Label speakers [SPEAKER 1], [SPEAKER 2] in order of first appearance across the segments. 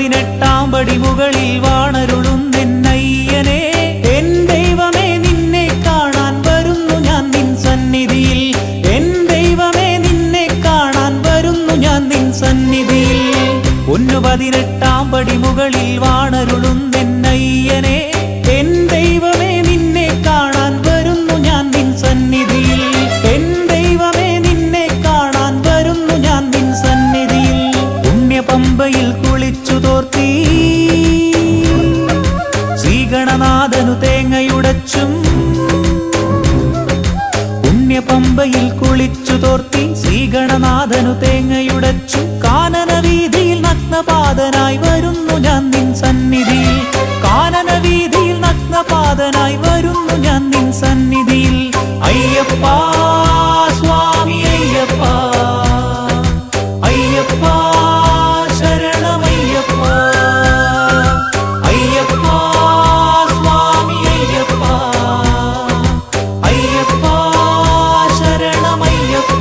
[SPEAKER 1] 18 പടി മുകളിൽ വാണരുളുന്നെന്നയ്യനെ എൻ ദൈവമേ നിന്നെ കാണാൻ വരുന്നു ഞാൻ നിൻ സന്നിധിയിൽ എൻ ദൈവമേ നിന്നെ കാണാൻ വരുന്നു ഞാൻ നിൻ സന്നിധിയിൽ 18 പടി മുകളിൽ വാണരുളുന്നെന്നയ്യനെ എൻ ദൈവമേ നിന്നെ കാണാൻ വരുന്നു ഞാൻ നിൻ സന്നിധിയിൽ എൻ ദൈവമേ നിന്നെ കാണാൻ വരുന്നു ഞാൻ നിൻ സന്നിധിയിൽ പുണ്യപമ്പയിൽ കുളിച്ചു തോർത്തി ശ്രീഗണനാഥനു തേങ്ങയുടച്ചും പുണ്യപമ്പയിൽ കുളിച്ചു തോർത്തി ശ്രീഗണനാഥനു തേങ്ങയുടച്ചും കാനന വീതിയിൽ നഗ്നപാദനായി വരുന്നു ഞാൻ നിൻ സന്നിധിയിൽ കാനന വീതിയിൽ നഗ്നപാദനായി വരുന്നു ഞാൻ നിൻ സന്നിധിയിൽ അയ്യപ്പ സ്വാമി അയ്യപ്പ അയ്യപ്പ ശരണമയ്യപ്പ അയ്യപ്പ സ്വാമി അയ്യപ്പ അയ്യപ്പ ശരണമയ്യപ്പ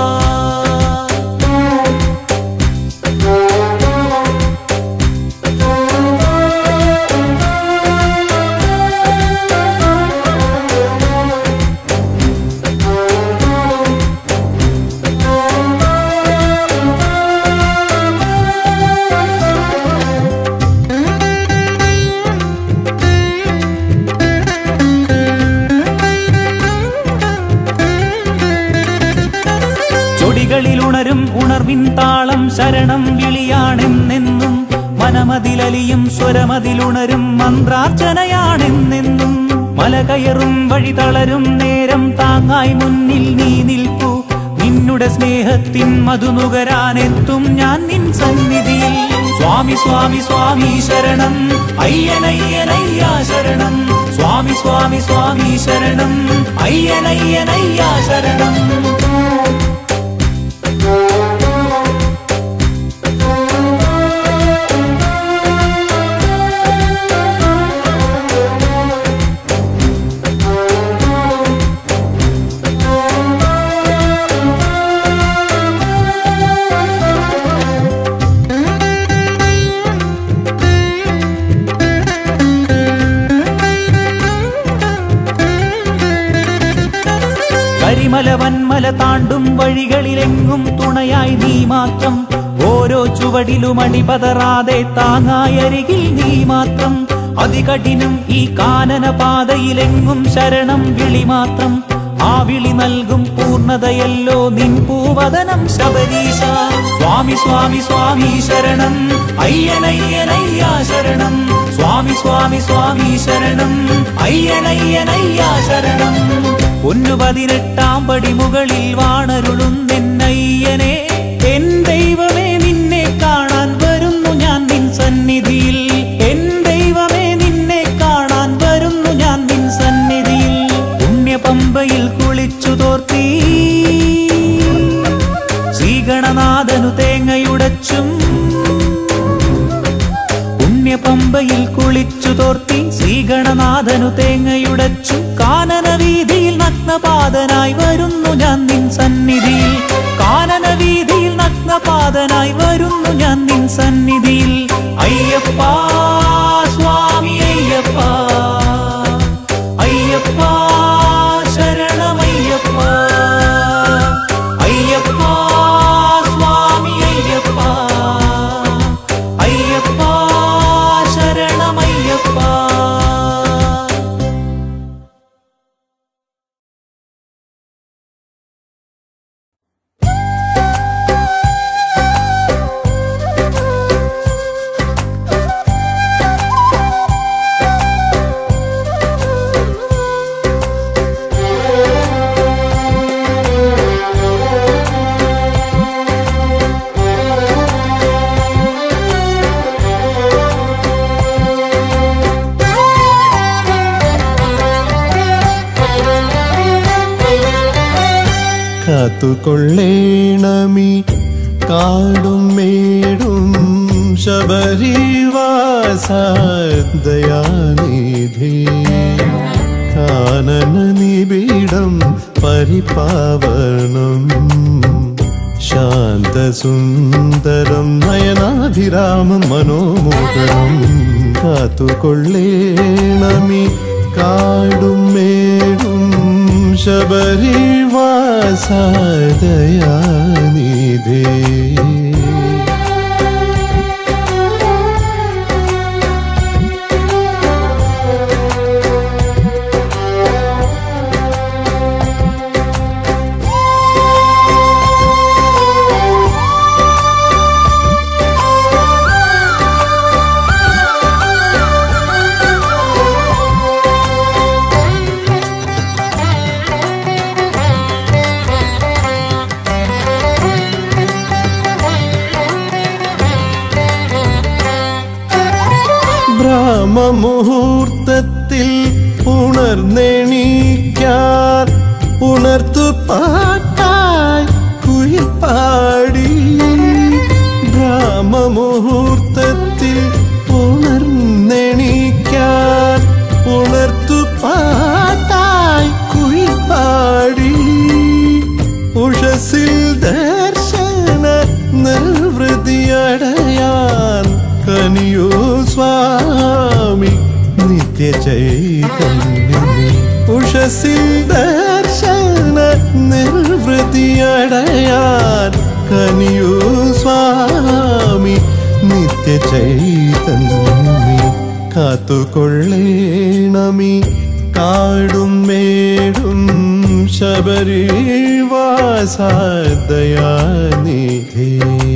[SPEAKER 1] ചൊടികളിലുണരും ഉണർവിൻ താളം ശരണം വിളിയാണെന്നെന്നും മനമതിലലിയും സ്വരമതിലുണരും മന്ത്രാർച്ചനയാണെന്നെന്നും മല കയറും വഴി തളരും നേരം താങ്ങായി മുന്നിൽ നീ നിൽക്കൂ നിന്നുടെ സ്നേഹത്തിൻ മധുനുകരാനെത്തും ഞാൻ നിൻ സന്നിധിയിൽ സ്വാമി സ്വാമി സ്വാമി ശരണം അയ്യനയ്യനയ്യാ ശരണം സ്വാമി സ്വാമി സ്വാമി ശരണം അയ്യനയ്യനയ്യാ ശരണം കരിമല വന്മല താണ്ടും വഴികളിലെങ്ങും തുണയായി നീ മാത്രം ഓരോ ചുവടിലും അടിപതറാതെ താങ്ങായി അരികിൽ നീ മാത്രം അതികഠിനം ഈ കാനന പാതയിലെങ്ങും ശരണം വിളി മാത്രം ആ വിളി നൽകും പൂർണ്ണതയല്ലോ നിൻ പൂവദനം ശബരീശ സ്വാമി സ്വാമി സ്വാമി ശരണം അയ്യനയ്യനയ്യാ ശരണം സ്വാമി സ്വാമി സ്വാമി ശരണം അയ്യനയ്യനയ്യാ ശരണം 18 പടി മുകളിൽ വാണരുളുന്നെന്നയ്യനെ എൻ ദൈവമേ നിന്നെ കാണാൻ വരുന്നു ഞാൻ നിൻ സന്നിധിയിൽ എൻ ദൈവമേ നിന്നെ കാണാൻ വരുന്നു ഞാൻ നിൻ സന്നിധിയിൽ പുണ്യപമ്പയിൽ കുളിച്ചു തോർത്തി ശ്രീഗണനാഥനു തേങ്ങയുടച്ചും പുണ്യപമ്പയിൽ കുളിച്ചു തോർത്തി ശ്രീഗണനാഥനു തേങ്ങയുടച്ചും കാനന വീതിയിൽ നഗ്നപാദനായി വരുന്നു ഞാൻ നിൻ സന്നിധിയിൽ കാനന വീതിയിൽ നഗ്നപാദനായി വരുന്നു ഞാൻ നിൻ സന്നിധിയിൽ അയ്യപ്പ സ്വാമി അയ്യപ്പ അയ്യപ്പ ശരണമയ്യപ്പ അയ്യപ്പ സ്വാമി അയ്യപ്പ അയ്യപ്പ ശരണമയ്യപ്പ
[SPEAKER 2] കാത്തുകൊള്ളേണമീ കാടും മേടും ശബരിവാസ ദയാനിധി കാനന നിബിഡം പരിപാവനം ശാന്തസുന്ദരം നയനാഭിരാമം മനോമുഖരം കാത്തുകൊള്ളേണമീ കാടും മേടും ശബരിവാസ ദയാനിധേ. ബ്രഹ്മമുഹൂർത്തത്തിൽ ഉണർന്നെണീക്കാൻ ഉണർത്തു പാട്ടായി കുയിൽ പാടി. ബ്രഹ്മമുഹൂർത്തത്തിൽ ഉണർന്നെണീക്കാൻ ഉണർത്തു പാട്ടായി കുയിൽ പാടി. ഉഷസിൽ ദർശന നിർവൃതിയടയാൻ കനിയോ സ്വാമി നിത്യചൈതന്യമേ. ഉഷസിൽ ദർശന നിർവൃതിയടയാൻ കനിയോ സ്വാമി നിത്യചൈതന്യമേ. കാത്തുകൊള്ളേണമീ കാടും മേടും ശബരിവാസ ദയാനിധേ.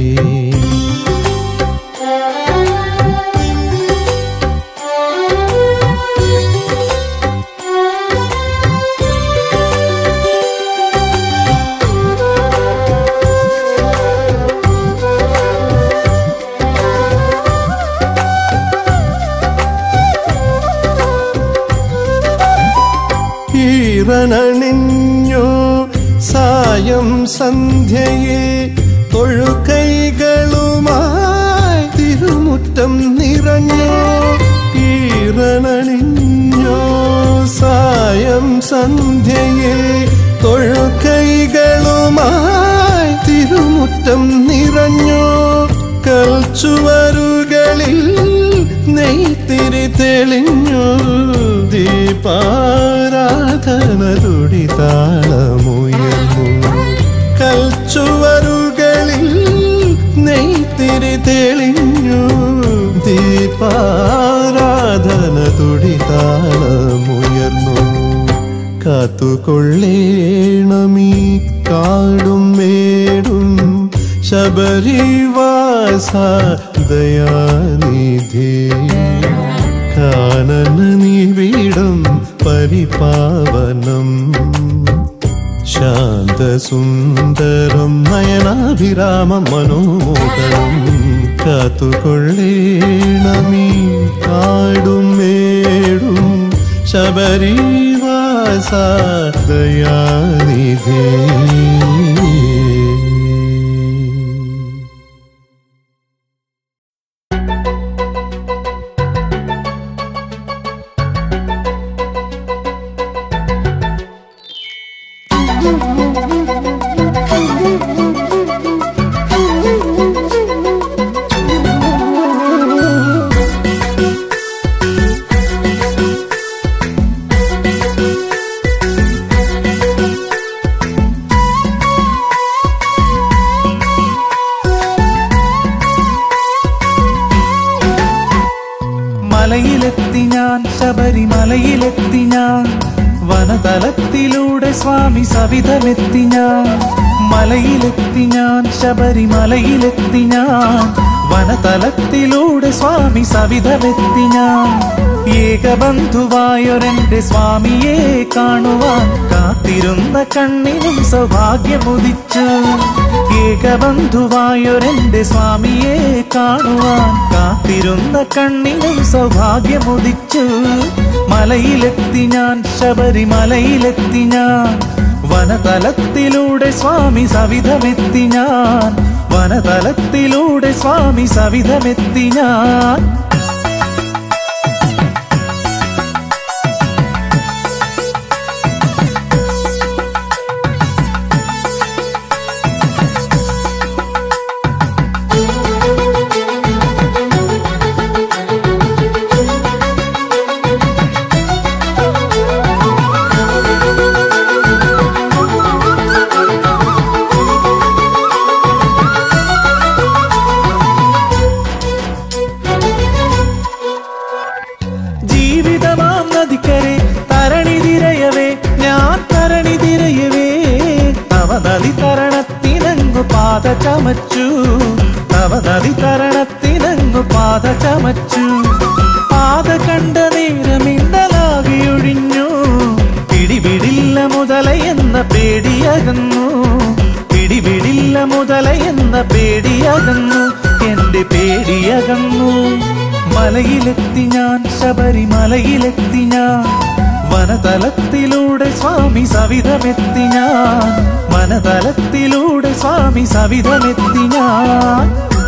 [SPEAKER 2] ണഞ്ഞോ സായം സന്ധ്യയെ തൊഴുകൈകളുമായി തിരുമുറ്റം നിറഞ്ഞോ. ഈറനണിഞ്ഞോ സായം സന്ധ്യയെ തൊഴുകൈകളുമായി തിരുമുറ്റം നിറഞ്ഞോ. കൽച്ചുവരുകളിൽ നെയ്ത്തിരി തെളിഞ്ഞു. ദീപാരാധന തുടിതാളമുയർന്നു. കൽച്ചുവരുകളിൽ നെയ്ത്തിരി തെളിഞ്ഞു. ദീപാരാധന തുടിതാളമുയർന്നു. കാത്തുകൊള്ളേണമീ കാടും മേടും ശബരിവാസ ദയാനിധേ. കാനന നിബിഡം പരിപാവനം ശാന്തസുന്ദരം നയനാഭിരാമം മനോമുഖരം കാത്തുകൊള്ളേണമീ കാടും മേടും ശബരിവാസ ദയാനിധേ.
[SPEAKER 1] മലയിലെത്തി ഞാൻ, ശബരിമലയിലെത്തി ഞാൻ, വനതലത്തിലൂടെ സ്വാമി സവിധമെത്തി ഞാൻ. മലയിലെത്തി ഞാൻ, ശബരിമലയിലെത്തി ഞാൻ, വനതലത്തിലൂടെ സ്വാമി സവിധമെത്തി ഞാൻ. ഏകബന്ധുവായൊരെന്റെ സ്വാമിയെ കാണുവാൻ കാത്തിരുന്ന കണ്ണിനും സൗഭാഗ്യമുദിച്ചു. ഏകബന്ധുവായൊരെന്റെ സ്വാമിയെ കാണുവാൻ കാത്തിരുന്ന കണ്ണിനും സൗഭാഗ്യമുദിച്ചു. മലയിലെത്തി ഞാൻ, ശബരിമലയിലെത്തി ഞാൻ, വനതലത്തിലൂടെ സ്വാമി സവിധമെത്തി ഞാൻ. വനതലത്തിലൂടെ സ്വാമി സവിധമെത്തി ഞാൻ. ചമച്ചു നവനദി തരണത്തിനങ്ങു പാത ചമച്ചു പാത കണ്ട നേരമിന്നലാകിയൊഴിഞ്ഞു പിടിവിടില്ല മുതലയെന്ന പേടിയകന്നു പിടിവിടില്ല മുതലയെന്ന പേടിയകന്നു എന്റെ പേടിയകന്നു മലയിലെത്തി ഞാൻ ശബരിമലയിലെത്തി ഞാൻ വനതലത്തിലൂടെ സ്വാമി സവിധമെത്തി ഞാൻ വനതലത്തിലൂടെ സ്വാമി സവിധമെത്തി ഞാൻ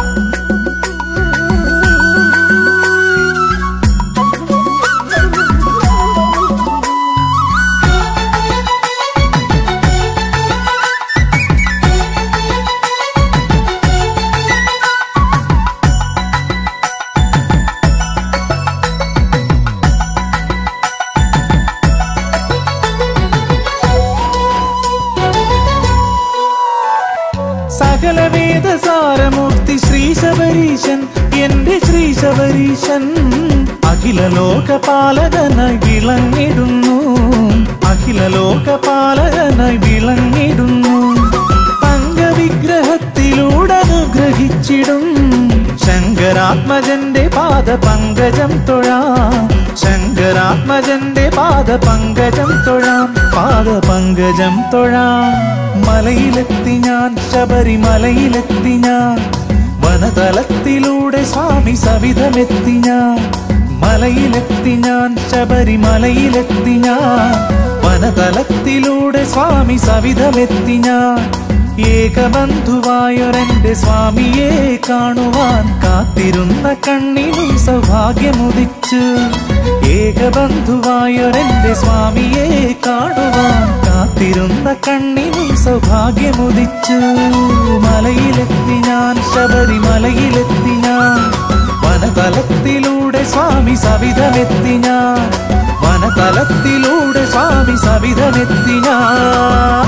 [SPEAKER 1] സകല വേദസാരമൂർത്തി ശ്രീ ശബരീശൻ എന്റെ ശ്രീ ശബരീശൻ അഖില ലോകപാലകനായി വിളങ്ങിടുന്നു അഖില ലോകപാലകനായി വിളങ്ങിടുന്നു അംഗവിഗ്രഹത്തിലൂടെ അനുഗ്രഹിച്ചിടും ശങ്കരാത്മജന്റെ പാദ പങ്കജം തൊഴാം ശങ്കരാത്മജന്റെ പാദ പങ്കജം തൊഴാം പാദ പങ്കജം തൊഴാം മലയിലെത്തി ഞാൻ ശബരിമലയിലെത്തി ഞാൻ വനതലത്തിലൂടെ സ്വാമി സവിധമെത്തി ഞാൻ മലയിലെത്തി ഞാൻ ശബരിമലയിലെത്തി ഞാൻ വനതലത്തിലൂടെ സ്വാമി സവിധമെത്തി ഞാൻ ഏകബന്ധുവായൊരെന്റെ സ്വാമിയെ കാണുവാൻ കാത്തിരുന്ന കണ്ണിനും സൗഭാഗ്യമുദിച്ചു ഏകബന്ധുവായൊരെന്റെ സ്വാമിയെ കാണുവാൻ കാത്തിരുന്ന കണ്ണിനും സൗഭാഗ്യമുദിച്ചു മലയിലെത്തി ഞാൻ ശബരിമലയിലെത്തി ഞാൻ വനതലത്തിലൂടെ സ്വാമി സവിധമെത്തി ഞാൻ വനതലത്തിലൂടെ സ്വാമി സവിധമെത്തി ഞാൻ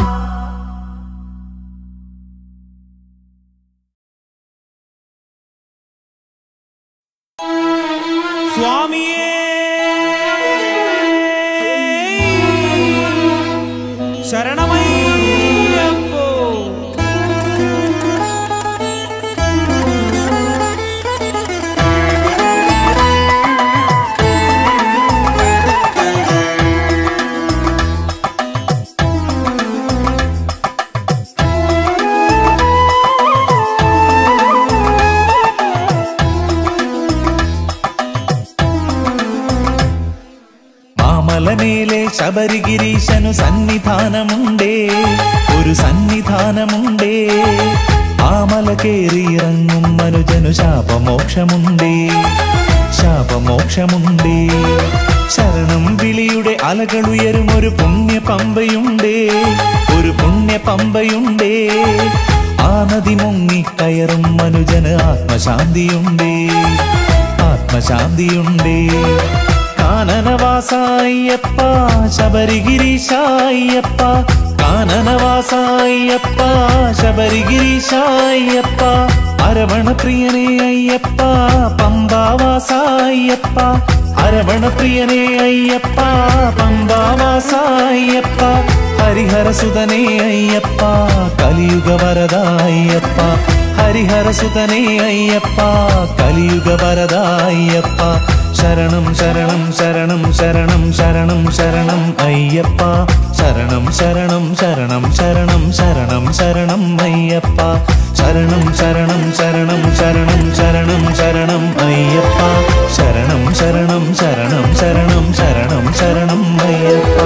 [SPEAKER 1] സ്വാമിയേ ശരണമയ്യപ്പോ മാമലമേലെ ശബരിഗിരീശനു സന്നിധാനമുണ്ടേ ഒരു സന്നിധാനമുണ്ടേ ആമല കേറിയിറങ്ങും മനുജനു ശാപമോക്ഷമുണ്ടേ ശാപമോക്ഷമുണ്ടേ ശരണം വിളിയുടെ അലകളുയരും ഒരു പുണ്യപമ്പയുണ്ടേ ഒരു പുണ്യപമ്പയുണ്ടേ ആ നദി മുങ്ങിക്കയറും മനുജന് ആത്മശാന്തിയുണ്ടേ ആത്മശാന്തിയുണ്ടേ കാനനവാസായപ്പ ശബരിഗിരീശായപ്പ കാനനവാസായപ്പ ശബരിഗിരീശായപ്പ അരവണപ്രിയനേ അയ്യപ്പ പമ്പാവാസായപ്പ അരവണപ്രിയനേ അയ്യപ്പ പമ്പാവാസായപ്പ ഹരിഹരസുതനേ അയ്യപ്പ കലിയുഗ വരദായപ്പ ഹരിഹരസുതനേ അയ്യപ്പ കലിയുഗ വരദായപ്പ ശരണം ശരണം ശരണം ശരണം ശരണം ശരണം അയ്യപ്പ ശരണം ശരണം ശരണം ശരണം ശരണം ശരണം അയ്യപ്പ ശരണം ശരണം ശരണം ശരണം ശരണം ശരണം അയ്യപ്പ ശരണം ശരണം ശരണം ശരണം ശരണം ശരണം അയ്യപ്പ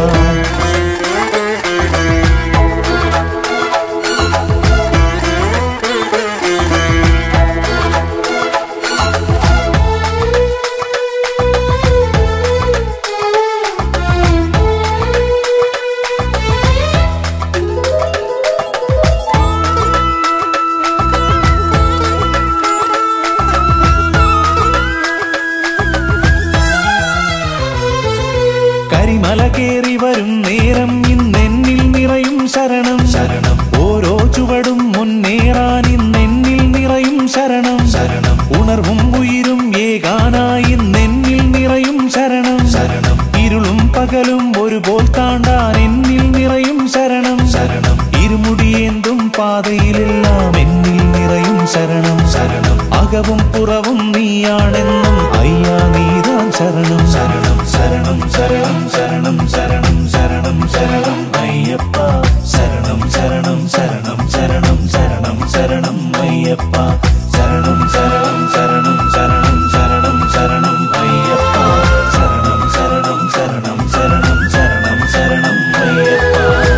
[SPEAKER 1] കരിമല കേറി വരും നേരം ഇന്നെന്നിൽ നിറയും ശരണം ശരണം ഓരോ ചുവടും മുന്നേറാൻ ഇന്നെന്നിൽ നിറയും ശരണം ശരണം ഉണർവും ഉയിരും ഏകാനായി ഇന്നെന്നിൽ നിറയും ശരണം ശരണം ഇരുളും പകലും ഒരുപോൽ താണ്ടാൻ എന്നിൽ നിറയും ശരണം ശരണം ഇരുമുടിയേന്തും പാതയിലെല്ലാം എന്നിൽ അകവും പുറവും നീയാണെന്നും അയ്യാ നീതാൻ ശരണം ശരണം ശരണം ശരണം ശരണം ശരണം ശരണം ശരണം അയ്യപ്പ ശരണം ശരണം ശരണം ശരണം ശരണം ശരണം അയ്യപ്പ ശരണം ശരണം ശരണം ശരണം ശരണം ശരണം അയ്യപ്പ ശരണം ശരണം ശരണം ശരണം ശരണം ശരണം അയ്യപ്പ.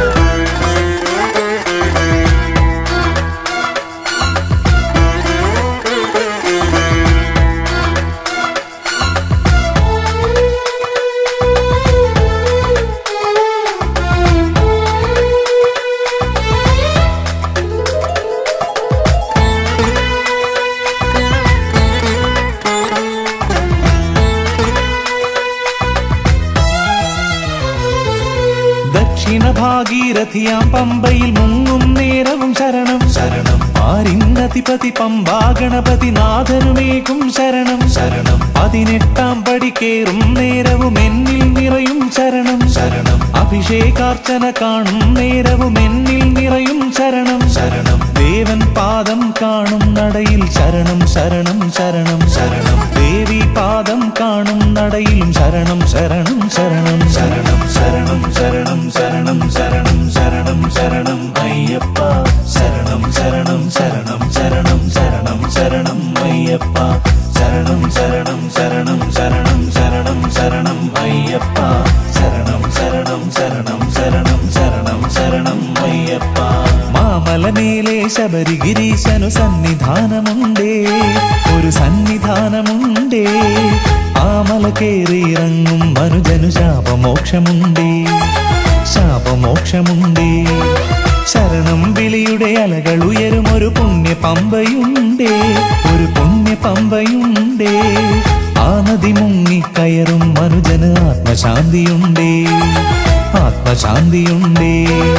[SPEAKER 1] ദക്ഷിണ ഭാഗീരഥിയാം പമ്പയിൽ മുങ്ങും നേരവും ശരണം ശരണം ആരിന്നതിപതി പമ്പാ ഗണപതി നാഥനുമേകും ശരണം ശരണം 18 പടി കേറും നേരവും എന്നിൽ നിറയും ശരണം ശരണം അഭിഷേകാർച്ചന കാണും നേരവും എന്നിൽ നിറയും ശരണം ശരണം ദേവൻ പാദം കാണും നടയിൽ ശരണം ശരണം ശരണം ശരണം ദേവി പാദം കാണും നടയിലും ശരണം ശരണം ശരണം ശരണം ശരണം ശരണം ശരണം ശരണം ശരണം ശരണം അയ്യപ്പ ശരണം ശരണം ശരണം ശരണം ശരണം ശരണം അയ്യപ്പ ശരണം ശരണം ശരണം ശരണം ശരണം ശരണം അയ്യപ്പ ശരണം ശരണം ശരണം ശരണം ശരണം ശരണം അയ്യപ്പ. മാമലമേലെ ശബരിഗിരീശനു സന്നിധാനമുണ്ടേ ഒരു സന്നിധാനമുണ്ടേ ആമല കേറിയിറങ്ങും മനുജനു ശാപമോക്ഷമുണ്ടേ ശാപമോക്ഷമുണ്ടേ ശരണം വിളിയുടെ അലകൾ ഉയരും ഒരു പുണ്യ പമ്പയുണ്ടേ ഒരു പുണ്യ പമ്പയുണ്ടേ ആ നദി മുങ്ങിക്കയറും മനുജന് ആത്മശാന്തിയുണ്ടേ ആത്മശാന്തിയുണ്ടേ.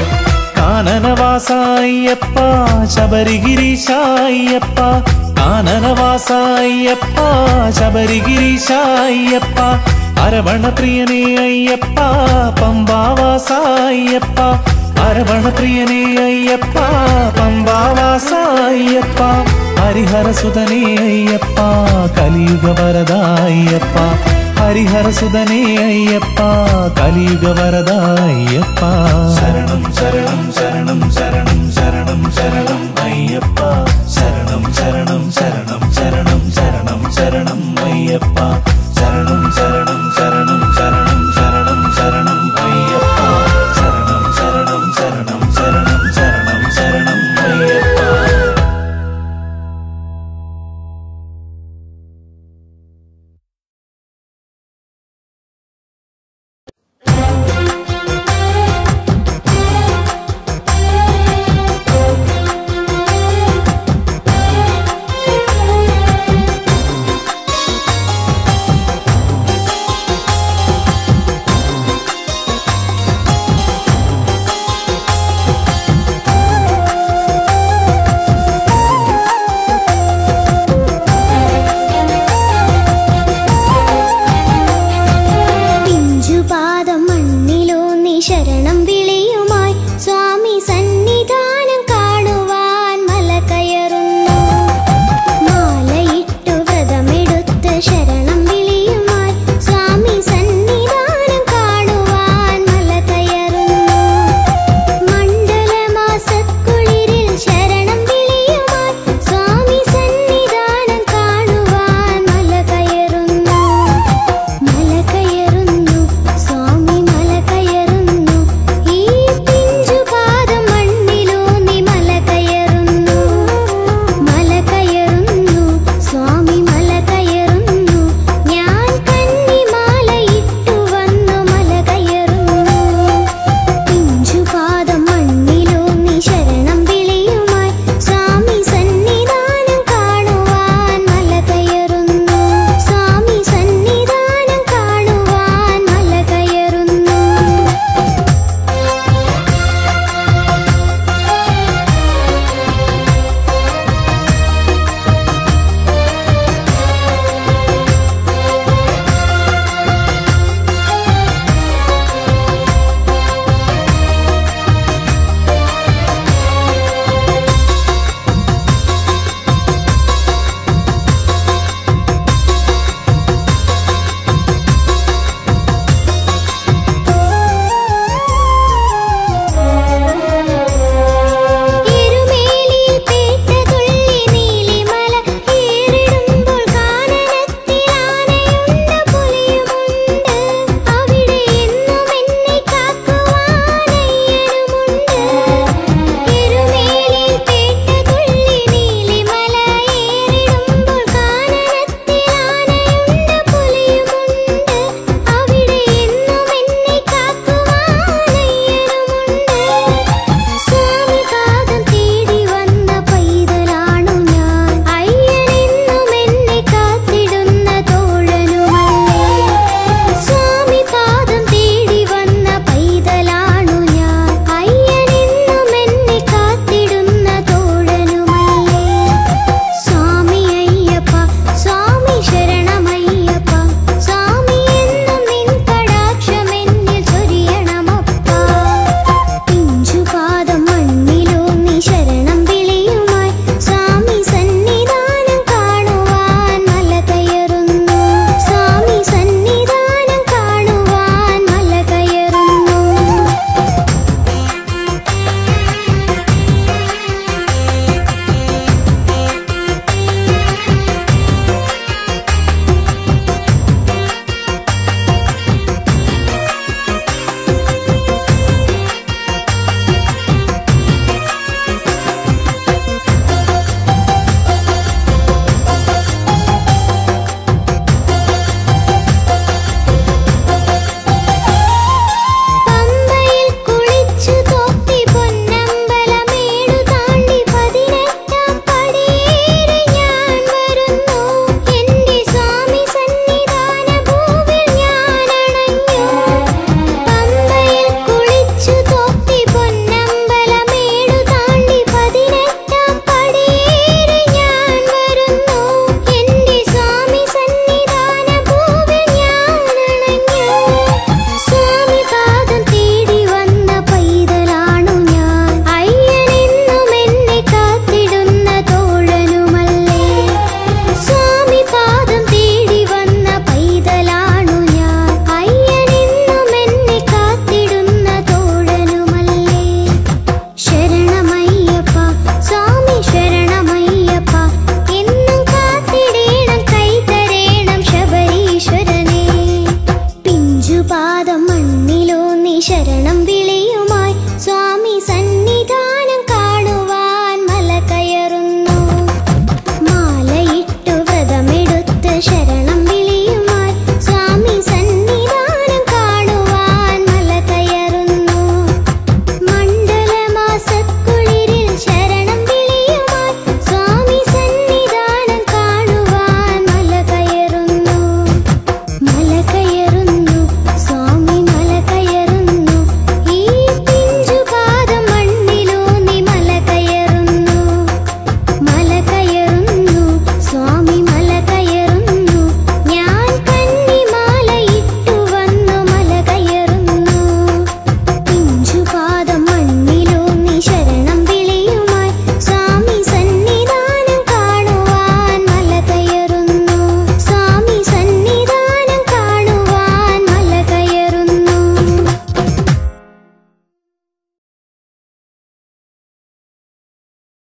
[SPEAKER 1] കാനനവാസായപ്പ ശബരിഗിരീശായപ്പ കാനനവാസായപ്പ ശബരിഗിരീശായപ്പ അരവണപ്രിയനേ അയ്യപ്പ പമ്പാവാസായപ്പ അരവണപ്രിയനേ അയ്യപ്പ പമ്പാവാസായപ്പ ഹരിഹരസുതനേ അയ്യപ്പ കലിയുഗ വരദായപ്പ ഹരിഹരസുതനേ അയ്യപ്പ കലിയുഗ വരദായപ്പ ശരണം ശരണം ശരണം ശരണം ശരണം ശരണം അയ്യപ്പ ശരണം ശരണം ശരണം ശരണം ശരണം ശരണം അയ്യപ്പ